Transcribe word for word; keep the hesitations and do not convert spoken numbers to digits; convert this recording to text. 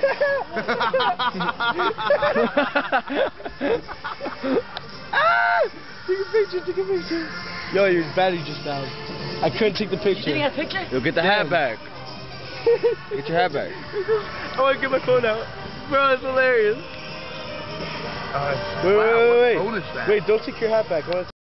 Ah! Take a picture, take a picture. Yo, your battery just died. I couldn't take the picture. You didn't get a picture? You'll get the hat back. Get your hat back. I want to get my phone out. Bro, it's hilarious. Uh, Wait, wow, wait, wait, what wait. phone is that? Wait, don't take your hat back. I want to